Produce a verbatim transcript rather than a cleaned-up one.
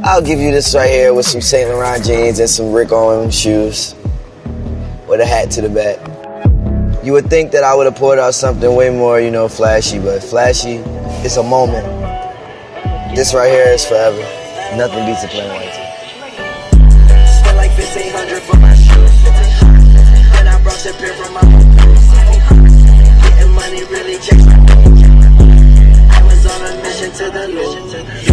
I'll give you this right here with some Saint Laurent jeans and some Rick Owens shoes with a hat to the back. You would think that I would have pulled out something way more, you know, flashy, but flashy, it's a moment. This right here is forever. Nothing beats a plain white tee. Spent like fifteen hundred for my shoes. Then I brought the pair from my home. Getting money really checks my I was on a mission to the Lord.